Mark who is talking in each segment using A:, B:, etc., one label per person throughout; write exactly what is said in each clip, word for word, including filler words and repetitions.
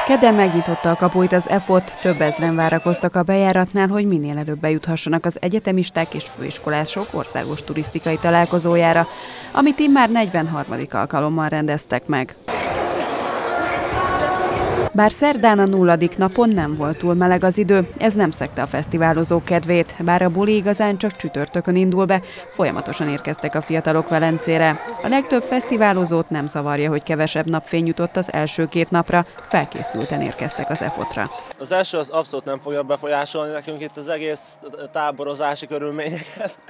A: Kedden megnyitotta a kapuit az e fot, több ezren várakoztak a bejáratnál, hogy minél előbb bejuthassanak az egyetemisták és főiskolások országos turisztikai találkozójára, amit immár negyvenharmadik alkalommal rendeztek meg. Bár szerdán a nulladik napon nem volt túl meleg az idő, ez nem szegte a fesztiválozók kedvét, bár a buli igazán csak csütörtökön indul be, folyamatosan érkeztek a fiatalok Velencére. A legtöbb fesztiválozót nem zavarja, hogy kevesebb napfény jutott az első két napra, felkészülten érkeztek az e fotra.
B: Az első az abszolút nem fogja befolyásolni nekünk itt az egész táborozási körülményeket.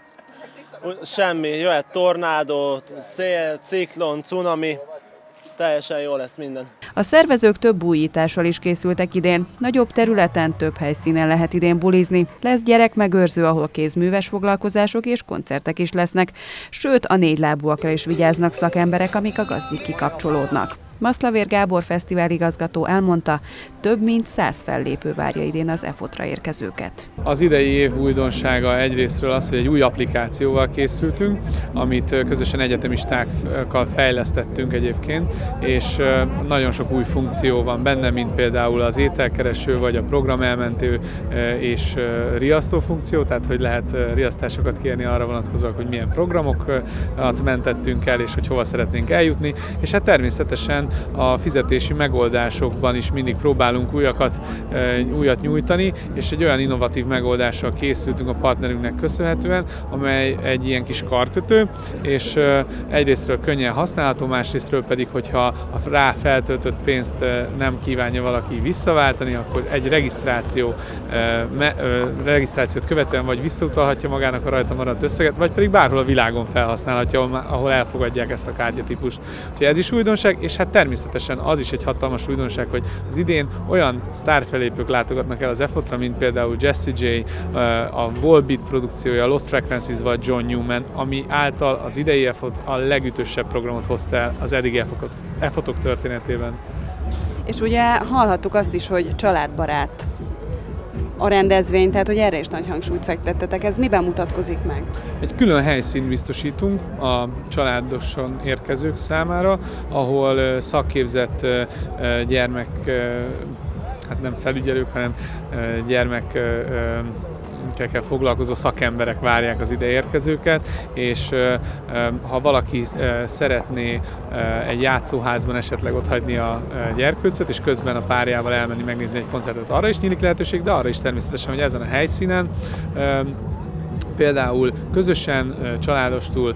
B: Semmi, jöhet tornádó, szél, ciklon, cunami. Teljesen jó lesz minden.
A: A szervezők több újítással is készültek idén. Nagyobb területen, több helyszínen lehet idén bulizni. Lesz gyerekmegőrző, ahol kézműves foglalkozások és koncertek is lesznek. Sőt, a négylábúakra is vigyáznak szakemberek, amik a gazdik kikapcsolódnak. Maszlavér Gábor fesztiváligazgató elmondta, több mint száz fellépő várja idén az e fotra érkezőket.
C: Az idei év újdonsága egyrésztről az, hogy egy új applikációval készültünk, amit közösen egyetemistákkal fejlesztettünk egyébként, és nagyon sok új funkció van benne, mint például az ételkereső, vagy a programelmentő és riasztó funkció, tehát hogy lehet riasztásokat kérni arra vonatkozóan, hogy milyen programokat mentettünk el, és hogy hova szeretnénk eljutni, és hát természetesen a fizetési megoldásokban is mindig próbálunk újakat, újat nyújtani, és egy olyan innovatív megoldással készültünk a partnerünknek köszönhetően, amely egy ilyen kis karkötő, és egyrésztről könnyen használható, másrésztről pedig, hogyha a rá feltöltött pénzt nem kívánja valaki visszaváltani, akkor egy regisztráció, regisztrációt követően vagy visszautalhatja magának a rajta maradt összeget, vagy pedig bárhol a világon felhasználhatja, ahol elfogadják ezt a kártyatípust. Úgyhogy ez is újdonság, és hát természetesen az is egy hatalmas újdonság, hogy az idén olyan sztárfelépők látogatnak el az e fotra, mint például Jessie J, a Volbeat produkciója, a Lost Frequencies vagy John Newman, ami által az idei e fot a legütősebb programot hozta el az eddigi e fotok történetében.
A: És ugye hallhattuk azt is, hogy családbarát a rendezvény, tehát hogy erre is nagy hangsúlyt fektettetek. Ez miben mutatkozik meg?
C: Egy külön helyszínt biztosítunk a családosan érkezők számára, ahol szakképzett gyermek, hát nem felügyelők, hanem gyermek kell foglalkozó szakemberek várják az ide érkezőket, és ha valaki szeretné egy játszóházban esetleg otthagyni a gyerkőcöt, és közben a párjával elmenni megnézni egy koncertet, arra is nyílik lehetőség, de arra is természetesen, hogy ezen a helyszínen például közösen, családostul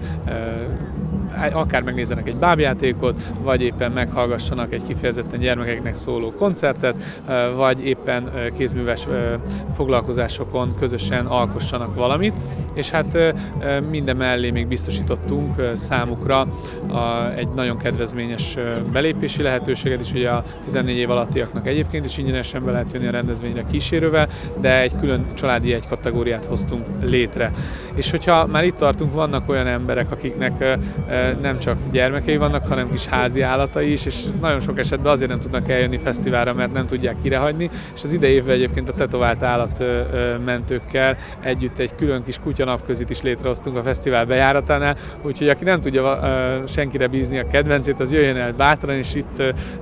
C: akár megnézzenek egy bábjátékot, vagy éppen meghallgassanak egy kifejezetten gyermekeknek szóló koncertet, vagy éppen kézműves foglalkozásokon közösen alkossanak valamit, és hát minden mellé még biztosítottunk számukra egy nagyon kedvezményes belépési lehetőséget is, ugye a tizennégy év alattiaknak egyébként is ingyenesen be lehet jönni a rendezvényre kísérővel, de egy külön családi egy kategóriát hoztunk létre. És hogyha már itt tartunk, vannak olyan emberek, akiknek nem csak gyermekei vannak, hanem kis házi állatai is, és nagyon sok esetben azért nem tudnak eljönni fesztiválra, mert nem tudják kirehagyni, és az idei évben egyébként a tetovált állatmentőkkel együtt egy külön kis kutyanapközit is létrehoztunk a fesztivál bejáratánál, úgyhogy aki nem tudja senkire bízni a kedvencét, az jöjjön el bátran, és itt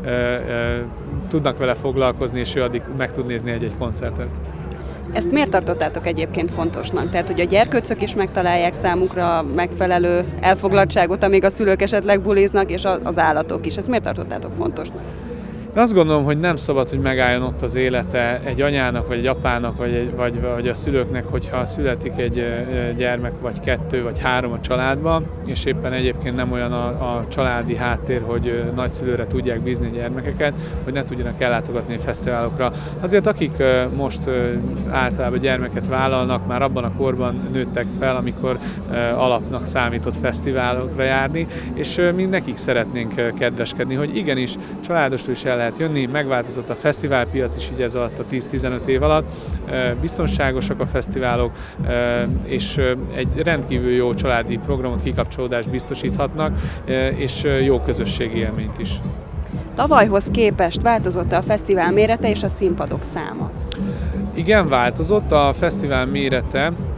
C: tudnak vele foglalkozni, és ő addig meg tud nézni egy-egy koncertet.
A: Ezt miért tartottátok egyébként fontosnak? Tehát, hogy a gyerkőcök is megtalálják számukra megfelelő elfoglaltságot, amíg a szülők esetleg buliznak, és az állatok is. Ezt miért tartottátok fontosnak?
C: Én azt gondolom, hogy nem szabad, hogy megálljon ott az élete egy anyának, vagy egy apának, vagy, egy, vagy, vagy a szülőknek, hogyha születik egy gyermek, vagy kettő, vagy három a családban, és éppen egyébként nem olyan a, a családi háttér, hogy nagyszülőre tudják bízni a gyermekeket, hogy ne tudjanak ellátogatni fesztiválokra. Azért akik most általában gyermeket vállalnak, már abban a korban nőttek fel, amikor alapnak számított fesztiválokra járni, és mi nekik szeretnénk kedveskedni, hogy igenis családostól is el lehet jönni, megváltozott a fesztiválpiac is így ez alatt a tíz-tizenöt év alatt, biztonságosak a fesztiválok, és egy rendkívül jó családi programot, kikapcsolódást biztosíthatnak, és jó közösségi élményt is.
A: Tavalyhoz képest változott a fesztivál mérete és a színpadok száma?
C: Igen, változott. A fesztivál mérete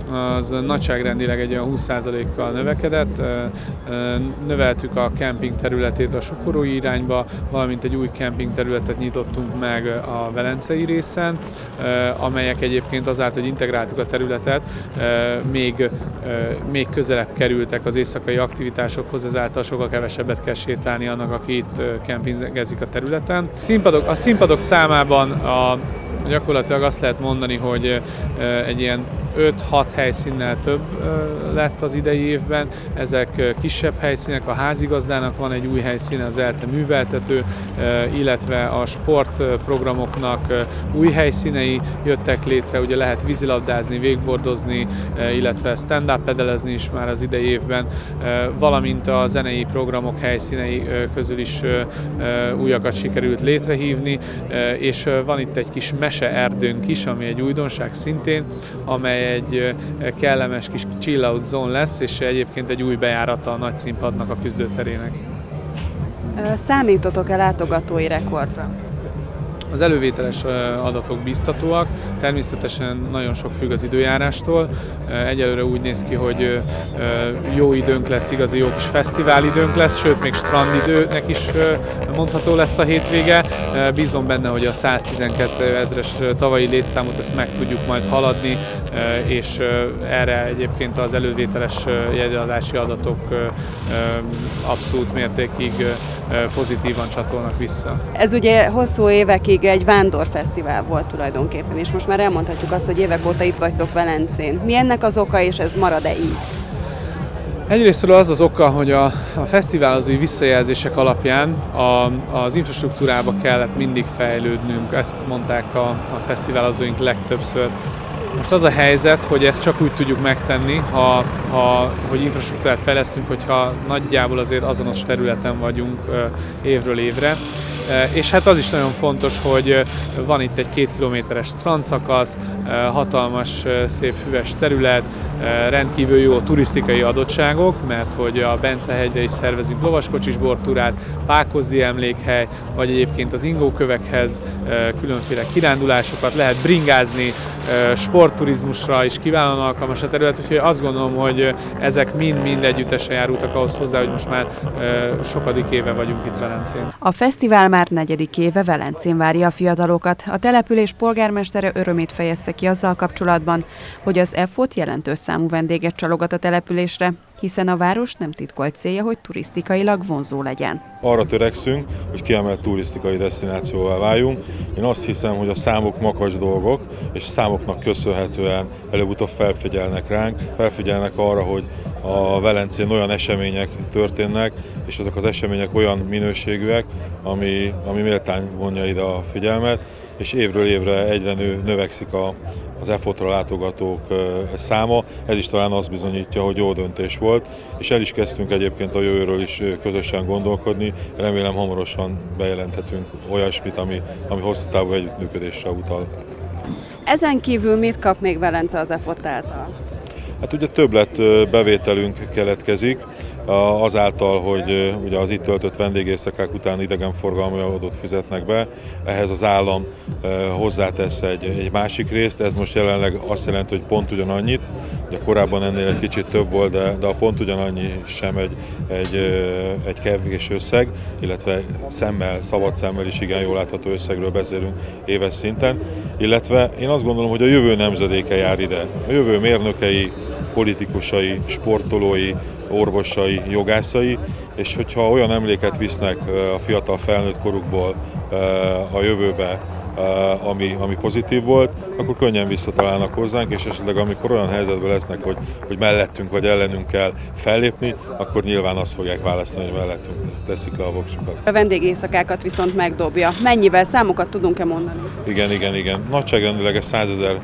C: az nagyságrendileg egy olyan húsz százalékkal növekedett. Növeltük a kemping területét a Sokorói irányba, valamint egy új kemping területet nyitottunk meg a velencei részen, amelyek egyébként azáltal, hogy integráltuk a területet, még, még közelebb kerültek az éjszakai aktivitásokhoz, ezáltal sokkal kevesebbet kell sétálni annak, aki itt kempingezik a területen. Színpadok, a színpadok számában a, gyakorlatilag azt lehet mondani, hogy egy ilyen öt-hat helyszínnel több lett az idei évben. Ezek kisebb helyszínek, a házigazdának van egy új helyszíne, az ELTE műveltető, illetve a sportprogramoknak új helyszínei jöttek létre, ugye lehet vízilabdázni, wakeboardozni, illetve stand-up pedelezni is már az idei évben, valamint a zenei programok helyszínei közül is újakat sikerült létrehívni, és van itt egy kis meseerdőnk is, ami egy újdonság szintén, amely egy kellemes kis chill-out zone lesz, és egyébként egy új bejárata a nagy színpadnak, a küzdőterének.
A: Számítotok-e látogatói rekordra?
C: Az elővételes adatok biztatóak, természetesen nagyon sok függ az időjárástól. Egyelőre úgy néz ki, hogy jó időnk lesz, igazi jó kis fesztiválidőnk lesz, sőt még strandidőnek is mondható lesz a hétvége. Bízom benne, hogy a száztizenkét ezres tavalyi létszámot ezt meg tudjuk majd haladni, és erre egyébként az elővételes jegyadási adatok abszolút mértékig pozitívan csatolnak vissza.
A: Ez ugye hosszú évekig egy vándorfesztivál volt tulajdonképpen, és most már elmondhatjuk azt, hogy évek óta itt vagytok Velencén. Mi ennek az oka, és ez marad-e így?
C: Egyrésztről az az oka, hogy a, a fesztiválozói visszajelzések alapján a, az infrastruktúrába kellett mindig fejlődnünk, ezt mondták a, a fesztiválozóink legtöbbször. Most az a helyzet, hogy ezt csak úgy tudjuk megtenni, ha, ha, hogy infrastruktúrát fejlesztünk, hogyha nagyjából azért azonos területen vagyunk évről évre. És hát az is nagyon fontos, hogy van itt egy két kilométeres strandszakasz, hatalmas, szép füves terület, rendkívül jó turisztikai adottságok, mert hogy a Bence-hegyre is szervezünk lovaskocsis bortúrát, Pákozdi emlékhely, vagy egyébként az ingókövekhez különféle kirándulásokat, lehet bringázni, sportturizmusra is kiválóan alkalmas a terület, úgyhogy azt gondolom, hogy ezek mind-mind együttesen járultak ahhoz hozzá, hogy most már sokadik éve vagyunk itt Velencén.
A: A fesztivál már negyedik éve Velencén várja a fiatalokat. A település polgármestere örömét fejezte ki azzal kapcsolatban, hogy az e fot jelentős számú vendéget csalogat a településre, hiszen a város nem titkolt célja, hogy turisztikailag vonzó legyen.
D: Arra törekszünk, hogy kiemelt turisztikai desztinációvá váljunk. Én azt hiszem, hogy a számok makacs dolgok, és a számoknak köszönhetően előbb-utóbb felfigyelnek ránk, felfigyelnek arra, hogy a Velencén olyan események történnek, és azok az események olyan minőségűek, ami, ami méltán vonja ide a figyelmet, és évről évre egyre nő, növekszik a, az e fotra látogatók száma. Ez is talán azt bizonyítja, hogy jó döntés volt, és el is kezdtünk egyébként a jövőről is közösen gondolkodni. Remélem hamarosan bejelenthetünk olyasmit, ami, ami hosszú távú együttműködésre utal.
A: Ezen kívül mit kap még Velence az e fot által?
D: Hát ugye többlet bevételünk keletkezik, azáltal, hogy ugye az itt töltött vendégéjszakák után idegenforgalmi adót fizetnek be, ehhez az állam hozzátesz egy, egy másik részt, ez most jelenleg azt jelenti, hogy pont ugyanannyit, ugye korábban ennél egy kicsit több volt, de, de a pont ugyanannyi sem egy, egy, egy kevés összeg, illetve szemmel, szabad szemmel is igen jól látható összegről beszélünk éves szinten, illetve én azt gondolom, hogy a jövő nemzedéke jár ide, a jövő mérnökei, politikusai, sportolói, orvosai, jogászai, és hogyha olyan emléket visznek a fiatal felnőtt korukból a jövőbe, ami, ami pozitív volt, akkor könnyen visszatalálnak hozzánk, és esetleg amikor olyan helyzetben lesznek, hogy, hogy mellettünk vagy ellenünk kell fellépni, akkor nyilván azt fogják választani, hogy mellettünk teszik le a voksukat.
A: A vendégészakákat viszont megdobja. Mennyivel, számokat tudunk-e mondani?
D: Igen, igen, igen. Nagyságrendileg százezer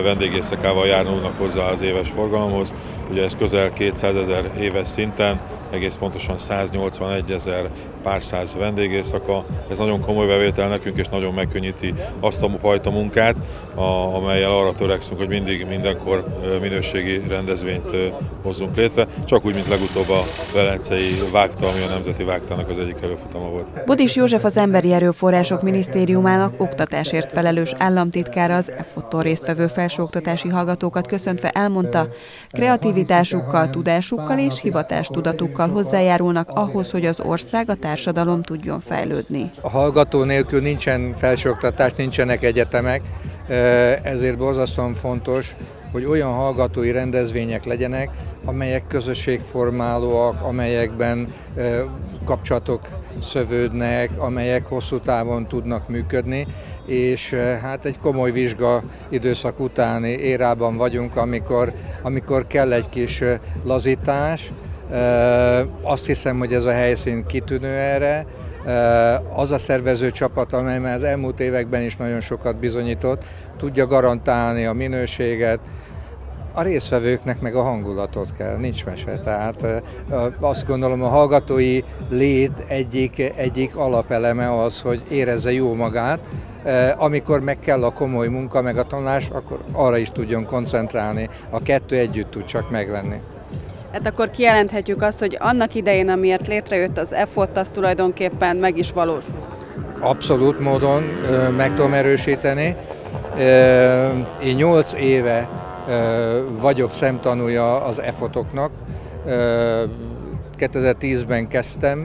D: vendégészakával járulnak hozzá az éves forgalomhoz. Ugye ez közel kétszázezer éves szinten, egész pontosan száznyolcvanegy ezer pár száz vendégészaka. Ez nagyon komoly bevétel nekünk, és nagyon megkönnyíti azt a fajta munkát, amellyel arra törekszünk, hogy mindig, mindenkor minőségi rendezvényt hozzunk létre, csak úgy, mint legutóbb a velencei vágta, ami a Nemzeti Vágtának az egyik előfutama volt.
A: Bodis József, az Emberi Erőforrások Minisztériumának oktatásért felelős államtitkára az e foton résztvevő felsőoktatási hallgatókat köszöntve elmondta, kreativitásukkal, tudásukkal és hivatástudatukkal hozzájárulnak ahhoz, hogy az ország, a társadalom tudjon fejlődni.
E: A hallgató nélkül nincsen felsőoktatás, nincsenek egyetemek, ezért borzasztóan fontos, hogy olyan hallgatói rendezvények legyenek, amelyek közösségformálóak, amelyekben kapcsolatok szövődnek, amelyek hosszú távon tudnak működni, és hát egy komoly vizsga időszak utáni érában vagyunk, amikor, amikor kell egy kis lazítás. Azt hiszem, hogy ez a helyszín kitűnő erre. Az a szervező csapat, amely már az elmúlt években is nagyon sokat bizonyított, tudja garantálni a minőséget, a résztvevőknek meg a hangulatot kell, nincs mese. Tehát azt gondolom, a hallgatói lét egyik, egyik alapeleme az, hogy érezze jó magát, amikor meg kell a komoly munka, meg a tanulás, akkor arra is tudjon koncentrálni. A kettő együtt tud csak meglenni.
A: Hát akkor kijelenthetjük azt, hogy annak idején, amiért létrejött az e fot, az tulajdonképpen meg is valósul.
E: Abszolút módon meg tudom erősíteni. Én nyolc éve vagyok szemtanúja az e fotoknak. kétezer-tízben kezdtem,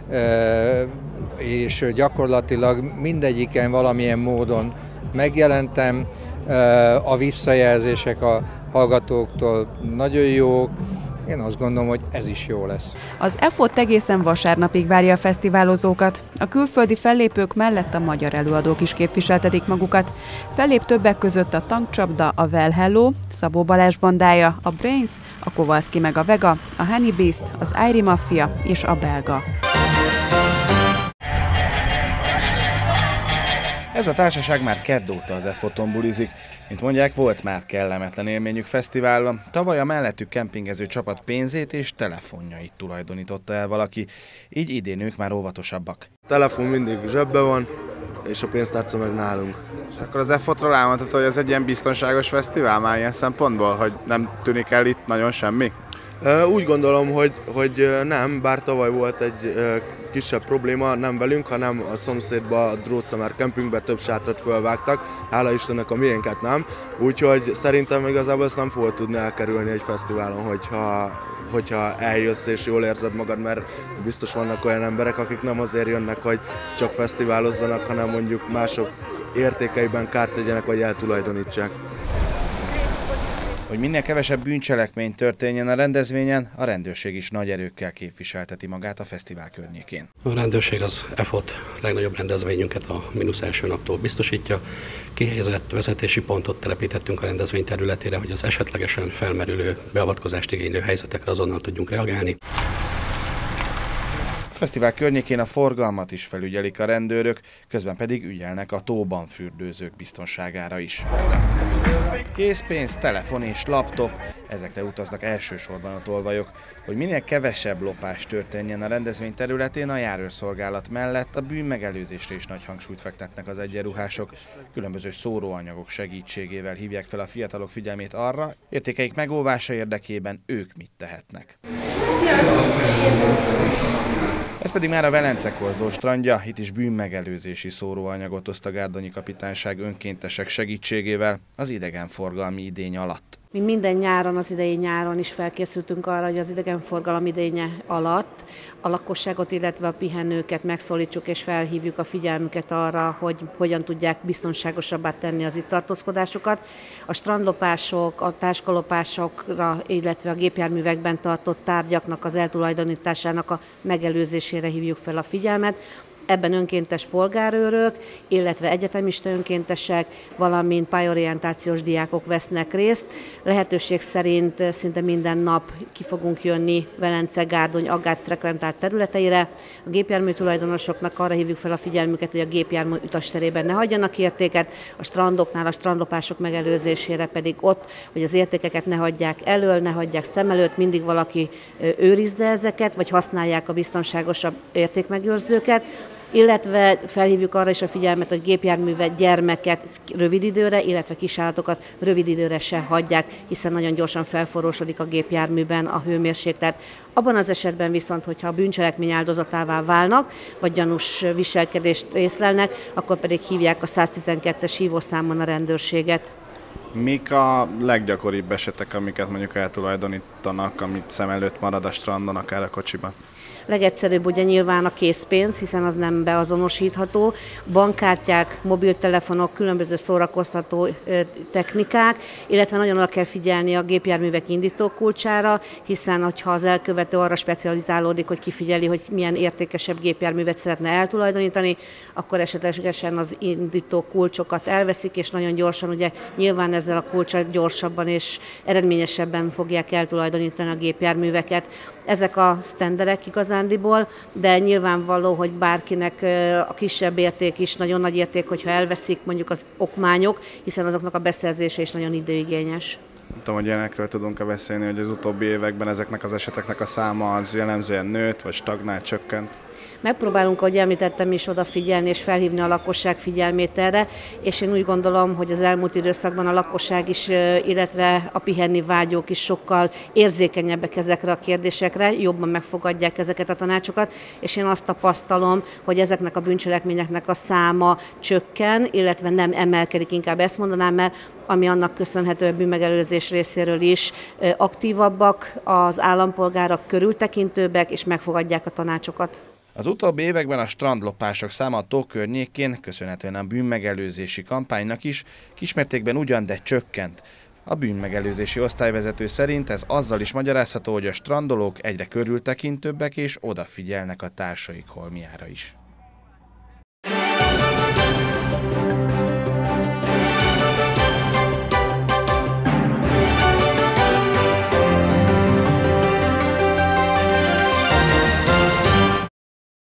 E: és gyakorlatilag mindegyiken valamilyen módon megjelentem. A visszajelzések a hallgatóktól nagyon jók. Én azt gondolom, hogy ez is jó lesz.
A: Az e fot egészen vasárnapig várja a fesztiválozókat. A külföldi fellépők mellett a magyar előadók is képviseltetik magukat. Fellép többek között a Tankcsapda, a Well Hello, Szabó Balázs bandája, a Brains, a Kowalski meg a Vega, a Honey Beast, az Airy Mafia és a Belga.
F: Ez a társaság már kedd óta az e foton bulizik. Mint mondják, volt már kellemetlen élményük fesztiválon. Tavaly a mellettük kempingező csapat pénzét és telefonjait tulajdonította el valaki, így idén ők már óvatosabbak.
G: A telefon mindig zsebben van, és a pénztárca meg nálunk.
F: És akkor az e fotról elmondható, hogy ez egy ilyen biztonságos fesztivál már ilyen szempontból, hogy nem tűnik el itt nagyon semmi?
G: Úgy gondolom, hogy, hogy nem, bár tavaly volt egy kisebb probléma, nem velünk, hanem a szomszédba, a Drótszemer kempingbe több sátrat fölvágtak, hála Istennek a miénket nem, úgyhogy szerintem igazából ezt nem fogod tudni elkerülni egy fesztiválon, hogyha, hogyha eljössz és jól érzed magad, mert biztos vannak olyan emberek, akik nem azért jönnek, hogy csak fesztiválozzanak, hanem mondjuk mások értékeiben kárt tegyenek, vagy eltulajdonítsák.
F: Hogy minél kevesebb bűncselekmény történjen a rendezvényen, a rendőrség is nagy erőkkel képviselteti magát a fesztivál környékén.
H: A rendőrség az e fot legnagyobb rendezvényünket a mínusz első naptól biztosítja. Kihelyezett vezetési pontot telepítettünk a rendezvény területére, hogy az esetlegesen felmerülő beavatkozást igénylő helyzetekre azonnal tudjunk reagálni.
F: A fesztivál környékén a forgalmat is felügyelik a rendőrök, közben pedig ügyelnek a tóban fürdőzők biztonságára is. Készpénz, telefon és laptop, ezekre utaznak elsősorban a tolvajok. Hogy minél kevesebb lopás történjen a rendezvény területén, a járőrszolgálat mellett a bűnmegelőzésre is nagy hangsúlyt fektetnek az egyenruhások. Különböző szóróanyagok segítségével hívják fel a fiatalok figyelmét arra, értékeik megóvása érdekében ők mit tehetnek. Ez pedig már a Velence-korzó strandja, itt is bűnmegelőzési szóróanyagot oszt a Gárdonyi Kapitányság önkéntesek segítségével az idegenforgalmi idény alatt.
I: Mi minden nyáron, az idei nyáron is felkészültünk arra, hogy az idegenforgalom idénye alatt a lakosságot, illetve a pihenőket megszólítsuk és felhívjuk a figyelmüket arra, hogy hogyan tudják biztonságosabbá tenni az itt tartózkodásokat. A strandlopások, a táskalopásokra, illetve a gépjárművekben tartott tárgyaknak az eltulajdonításának a megelőzésére hívjuk fel a figyelmet. Ebben önkéntes polgárőrök, illetve egyetemista önkéntesek, valamint pályorientációs diákok vesznek részt. Lehetőség szerint szinte minden nap ki fogunk jönni Velence, Gárdony, Aggát frekventált területeire. A gépjármű tulajdonosoknak arra hívjuk fel a figyelmüket, hogy a gépjármű utasterében ne hagyjanak értéket, a strandoknál a strandlopások megelőzésére pedig ott, hogy az értékeket ne hagyják elől, ne hagyják szem előtt, mindig valaki őrizze ezeket, vagy használják a biztonságosabb értékmegőrzőket, illetve felhívjuk arra is a figyelmet, hogy gépjárművet, gyermeket rövid időre, illetve kisállatokat rövid időre se hagyják, hiszen nagyon gyorsan felforrósodik a gépjárműben a hőmérséklet. Abban az esetben viszont, hogyha a bűncselekmény áldozatává válnak, vagy gyanús viselkedést észlelnek, akkor pedig hívják a száztizenkettes hívószámon a rendőrséget.
F: Mik a leggyakoribb esetek, amiket mondjuk eltulajdonítanak, amit szem előtt marad a strandon, akár a kocsiban?
I: Legegyszerűbb ugye nyilván a készpénz, hiszen az nem beazonosítható. Bankkártyák, mobiltelefonok, különböző szórakoztató technikák, illetve nagyon oda kell figyelni a gépjárművek indítókulcsára, hiszen ha az elkövető arra specializálódik, hogy kifigyeli, hogy milyen értékesebb gépjárművet szeretne eltulajdonítani, akkor esetlegesen az indítókulcsokat elveszik, és nagyon gyorsan, ugye nyilván ezzel a kulccsal gyorsabban és eredményesebben fogják eltulajdonítani a gépjárműveket. Ezek a sztenderek igazándiból, de nyilvánvaló, hogy bárkinek a kisebb érték is nagyon nagy érték, hogyha elveszik mondjuk az okmányok, hiszen azoknak a beszerzése is nagyon időigényes.
F: Nem tudom, hogy ilyenekről tudunk-e beszélni, hogy az utóbbi években ezeknek az eseteknek a száma az jellemzően nőtt, vagy stagnált, csökkent?
I: Megpróbálunk, ahogy említettem is, odafigyelni és felhívni a lakosság figyelmét erre, és én úgy gondolom, hogy az elmúlt időszakban a lakosság is, illetve a pihenni vágyók is sokkal érzékenyebbek ezekre a kérdésekre, jobban megfogadják ezeket a tanácsokat, és én azt tapasztalom, hogy ezeknek a bűncselekményeknek a száma csökken, illetve nem emelkedik, inkább ezt mondanám, mert ami annak köszönhető, a bűnmegelőzés részéről is aktívabbak, az állampolgárok körültekintőbbek, és megfogadják a tanácsokat.
F: Az utóbbi években a strandlopások száma a tó környékén, köszönhetően a bűnmegelőzési kampánynak is, kismértékben ugyan, de csökkent. A bűnmegelőzési osztályvezető szerint ez azzal is magyarázható, hogy a strandolók egyre körültekintőbbek és odafigyelnek a társaik holmjára is.